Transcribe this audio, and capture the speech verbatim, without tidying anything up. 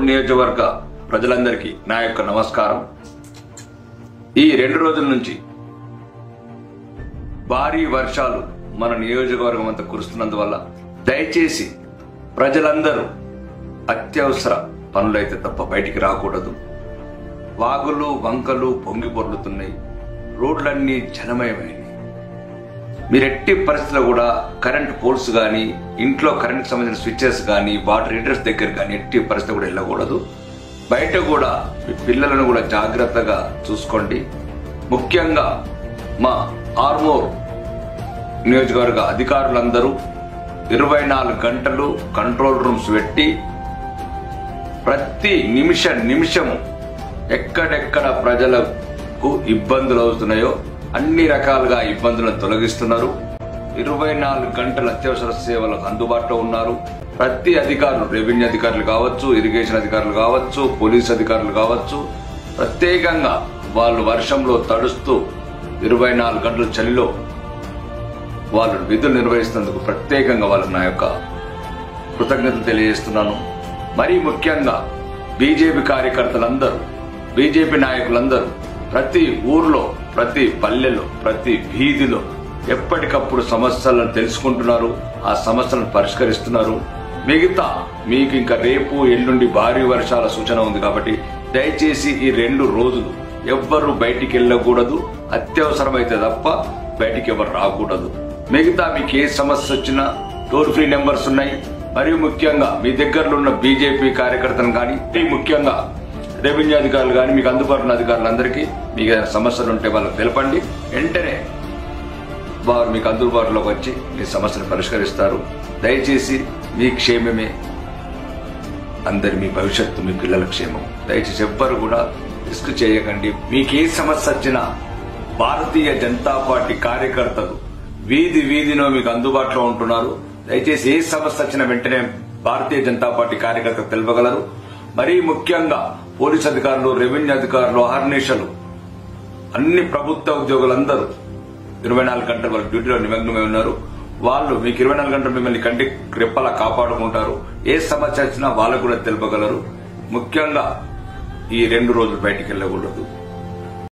నియోజకవర్గ ప్రజలందరికీ నా యొక్క నమస్కారం. ఈ రెండు రోజుల నుంచి భారీ వర్షాలు మన నియోజకవర్గం అంతా కురుస్తున్నందువల్ల దయచేసి ప్రజలందరూ అత్యవసర పనులైతే తప్ప బయటికి రాకూడదు. వాగులు వంకలు పొంగి పొర్లుతున్నాయి, రోడ్లన్నీ జలమయమైనవి. మీరు ఎట్టి పరిస్థితుల్లో కూడా కరెంట్ పోల్స్ కానీ, ఇంట్లో కరెంట్ సంబంధించిన స్విచ్చెస్ కానీ, వాటర్ హీటర్స్ దగ్గర కానీ ఎట్టి పరిస్థితి కూడా వెళ్ళకూడదు. బయట కూడా మీ పిల్లలను కూడా జాగ్రత్తగా చూసుకోండి. ముఖ్యంగా మా ఆర్మూర్ నియోజకవర్గ అధికారులందరూ ఇరవై నాలుగు గంటలు కంట్రోల్ రూమ్స్ పెట్టి ప్రతి నిమిష నిమిషము ఎక్కడెక్కడ ప్రజలకు ఇబ్బందులు అవుతున్నాయో అన్ని రకాలుగా ఇబ్బందులను తొలగిస్తున్నారు. ఇరవై నాలుగు గంటల అత్యవసర సేవలకు అందుబాటులో ఉన్నారు. ప్రతి అధికారులు, రెవెన్యూ అధికారులు కావచ్చు, ఇరిగేషన్ అధికారులు కావచ్చు, పోలీస్ అధికారులు కావచ్చు, ప్రత్యేకంగా వాళ్ళు వర్షంలో తడుస్తూ ఇరవై నాలుగు గంటల చలిలో వాళ్ళు విధులు నిర్వహిస్తున్నందుకు ప్రత్యేకంగా వాళ్ళకు నా యొక్క కృతజ్ఞతలు తెలియజేస్తున్నాను. మరీ ముఖ్యంగా బీజేపీ కార్యకర్తలందరూ, బీజేపీ నాయకులందరూ ప్రతి ఊర్లో, ప్రతి పల్లెలో, ప్రతి వీధిలో ఎప్పటికప్పుడు సమస్యలను తెలుసుకుంటున్నారు, ఆ సమస్యలను పరిష్కరిస్తున్నారు. మిగతా మీకు ఇంకా రేపు ఎల్లుండి భారీ వర్షాల సూచన ఉంది కాబట్టి దయచేసి ఈ రెండు రోజులు ఎవ్వరూ బయటికి వెళ్ళకూడదు. అత్యవసరమైతే తప్ప బయటికి ఎవరు రాకూడదు. మిగతా మీకు ఏ సమస్య వచ్చినా టోల్ ఫ్రీ నెంబర్స్ ఉన్నాయి. మరియు ముఖ్యంగా మీ దగ్గరలో ఉన్న బీజేపీ కార్యకర్తలను కానీ, ముఖ్యంగా రెవెన్యూ అధికారులు కానీ, మీకు అందుబాటులో ఉన్న అధికారులందరికీ మీకు ఏదైనా సమస్యలు ఉంటే వాళ్ళకి తెలపండి. వెంటనే వారు మీకు అందుబాటులోకి వచ్చి మీ సమస్యను పరిష్కరిస్తారు. దయచేసి మీ క్షేమమే అందరి, మీ భవిష్యత్తు, మీ పిల్లల క్షేమం. దయచేసి ఎవ్వరు కూడా రిస్క్ చేయకండి. మీకు ఏ సమస్య వచ్చినా భారతీయ జనతా పార్టీ కార్యకర్తలు వీధి వీధిలో మీకు అందుబాటులో ఉంటున్నారు. దయచేసి ఏ సమస్య వచ్చినా వెంటనే భారతీయ జనతా పార్టీ కార్యకర్తలు తెలపగలరు. మరీ ముఖ్యంగా పోలీస్ అధికారులు, రెవెన్యూ అధికారులు, అహర్నిశలు అన్ని ప్రభుత్వ ఉద్యోగులందరూ ఇరవై నాలుగు గంటలు వాళ్ళ డ్యూటీలో నిమగ్నమై ఉన్నారు. వాళ్ళు మీకు ఇరవై నాలుగు గంటలు మిమ్మల్ని కంటి రెప్పలా కాపాడుకుంటారు. ఏ సమస్య వచ్చినా వాళ్ళకు కూడా తెలుపగలరు. ముఖ్యంగా ఈ రెండు రోజులు బయటికి వెళ్ళకూడదు.